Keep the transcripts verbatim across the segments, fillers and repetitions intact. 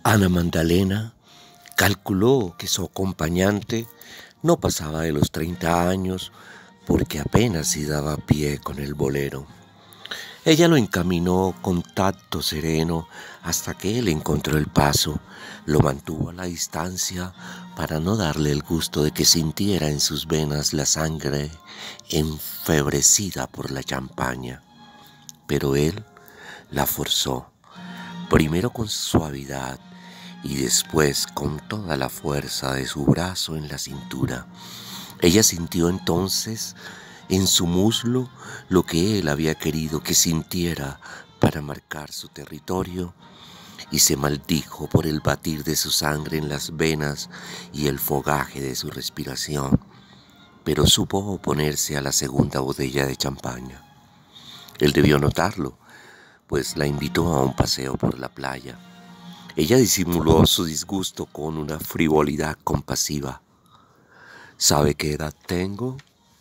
Ana Magdalena calculó que su acompañante no pasaba de los treinta años porque apenas si daba pie con el bolero. Ella lo encaminó con tacto sereno hasta que él encontró el paso, lo mantuvo a la distancia para no darle el gusto de que sintiera en sus venas la sangre enfebrecida por la champaña. Pero él la forzó, primero con suavidad y después con toda la fuerza de su brazo en la cintura. Ella sintió entonces en su muslo lo que él había querido que sintiera para marcar su territorio y se maldijo por el batir de su sangre en las venas y el fogaje de su respiración, pero supo oponerse a la segunda botella de champaña. Él debió notarlo, pues la invitó a un paseo por la playa. Ella disimuló su disgusto con una frivolidad compasiva. ¿Sabe qué edad tengo?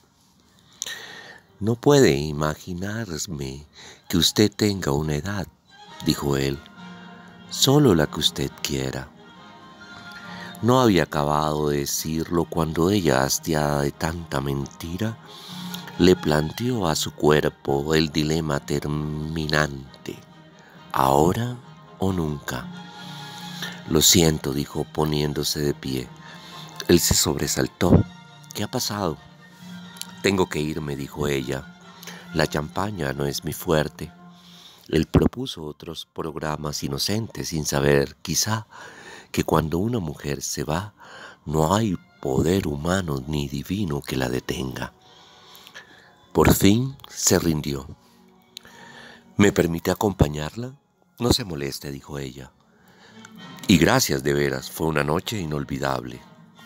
No puede imaginarme que usted tenga una edad, dijo él, solo la que usted quiera. No había acabado de decirlo cuando ella, hastiada de tanta mentira, le planteó a su cuerpo el dilema terminante, ahora o nunca. Lo siento, dijo poniéndose de pie. Él se sobresaltó. ¿Qué ha pasado? Tengo que irme, dijo ella. La champaña no es mi fuerte. Él propuso otros programas inocentes sin saber, quizá, que cuando una mujer se va, no hay poder humano ni divino que la detenga. Por fin se rindió. ¿Me permite acompañarla? No se moleste, dijo ella. Y gracias de veras, fue una noche inolvidable.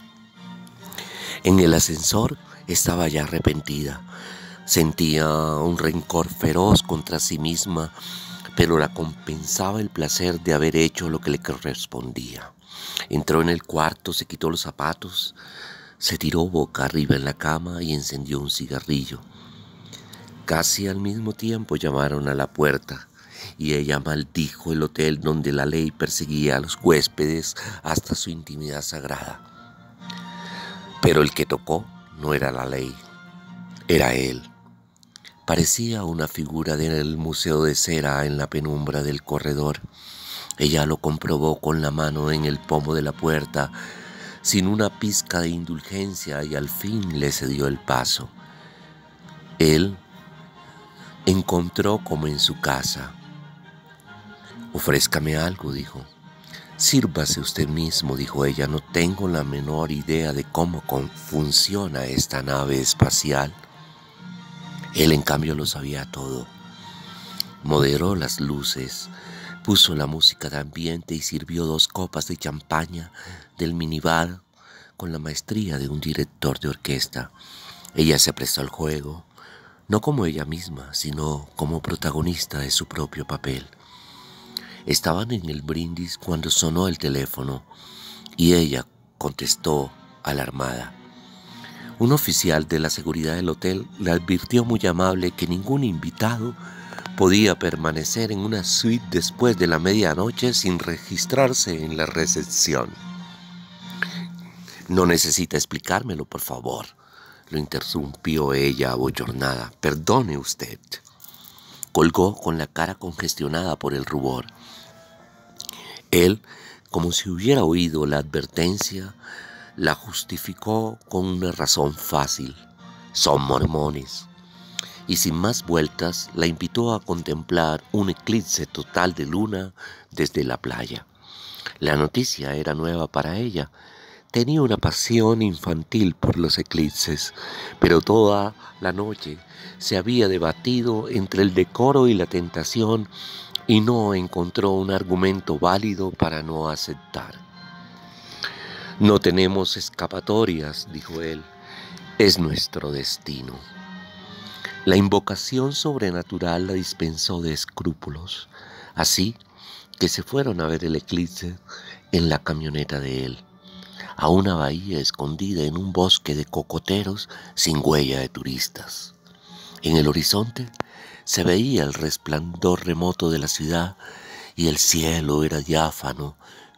En el ascensor estaba ya arrepentida. Sentía un rencor feroz contra sí misma, pero la compensaba el placer de haber hecho lo que le correspondía. Entró en el cuarto, se quitó los zapatos, se tiró boca arriba en la cama y encendió un cigarrillo. Casi al mismo tiempo llamaron a la puerta y ella maldijo el hotel donde la ley perseguía a los huéspedes hasta su intimidad sagrada. Pero el que tocó no era la ley, era él. Parecía una figura del museo de cera en la penumbra del corredor. Ella lo comprobó con la mano en el pomo de la puerta, sin una pizca de indulgencia, y al fin le cedió el paso. Él encontró como en su casa. Ofrézcame algo, dijo. Sírvase usted mismo, dijo ella. No tengo la menor idea de cómo funciona esta nave espacial. Él, en cambio, lo sabía todo. Moderó las luces, puso la música de ambiente y sirvió dos copas de champaña del minibar con la maestría de un director de orquesta. Ella se prestó al juego, no como ella misma, sino como protagonista de su propio papel. Estaban en el brindis cuando sonó el teléfono y ella contestó alarmada. Un oficial de la seguridad del hotel le advirtió muy amable que ningún invitado podía permanecer en una suite después de la medianoche sin registrarse en la recepción. No necesita explicármelo, por favor, lo interrumpió ella abochornada. Perdone usted. Colgó con la cara congestionada por el rubor. Él, como si hubiera oído la advertencia, la justificó con una razón fácil. Son mormones. Y sin más vueltas, la invitó a contemplar un eclipse total de luna desde la playa. La noticia era nueva para ella. Tenía una pasión infantil por los eclipses, pero toda la noche se había debatido entre el decoro y la tentación y no encontró un argumento válido para no aceptar. No tenemos escapatorias, dijo él, es nuestro destino. La invocación sobrenatural la dispensó de escrúpulos, así que se fueron a ver el eclipse en la camioneta de él, a una bahía escondida en un bosque de cocoteros sin huella de turistas. En el horizonte se veía el resplandor remoto de la ciudad y el cielo era diáfano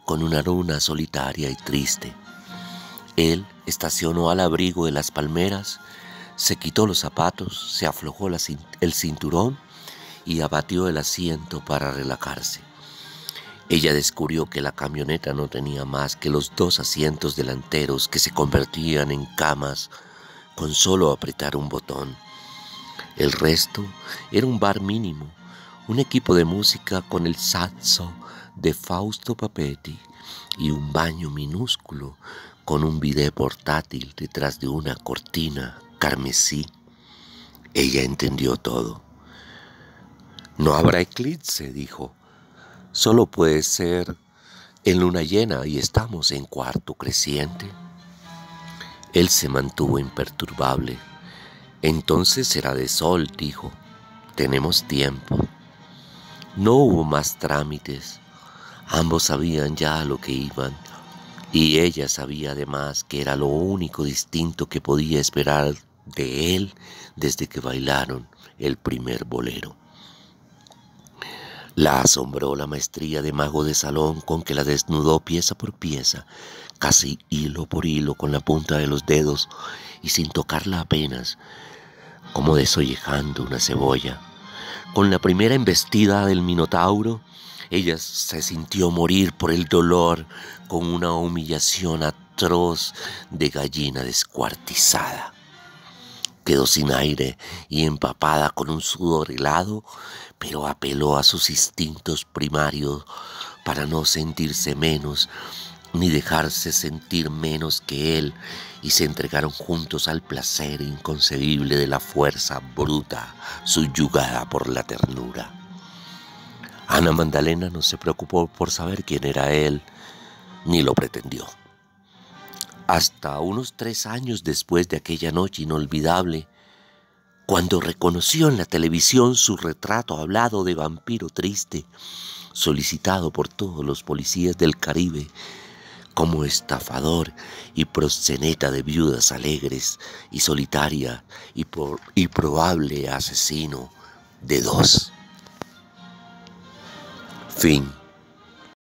con una luna solitaria y triste. Él estacionó al abrigo de las palmeras, se quitó los zapatos, se aflojó la cin- el cinturón y abatió el asiento para relajarse. Ella descubrió que la camioneta no tenía más que los dos asientos delanteros que se convertían en camas con solo apretar un botón. El resto era un bar mínimo, un equipo de música con el saxo de Fausto Papetti y un baño minúsculo con un bidé portátil detrás de una cortina carmesí. Ella entendió todo. No habrá eclipse, dijo. Solo puede ser en luna llena y estamos en cuarto creciente. Él se mantuvo imperturbable. Entonces será de sol, dijo. Tenemos tiempo. No hubo más trámites. Ambos sabían ya a lo que iban. Y ella sabía además que era lo único distinto que podía esperar de él desde que bailaron el primer bolero. La asombró la maestría de mago de salón con que la desnudó pieza por pieza, casi hilo por hilo con la punta de los dedos y sin tocarla apenas, como desollejando una cebolla. Con la primera embestida del minotauro, ella se sintió morir por el dolor con una humillación atroz de gallina descuartizada. Quedó sin aire y empapada con un sudor helado, pero apeló a sus instintos primarios para no sentirse menos ni dejarse sentir menos que él, y se entregaron juntos al placer inconcebible de la fuerza bruta subyugada por la ternura. Ana Magdalena no se preocupó por saber quién era él, ni lo pretendió. Hasta unos tres años después de aquella noche inolvidable, cuando reconoció en la televisión su retrato hablado de vampiro triste, solicitado por todos los policías del Caribe como estafador y proxeneta de viudas alegres y solitaria y, por, y probable asesino de dos. Fin.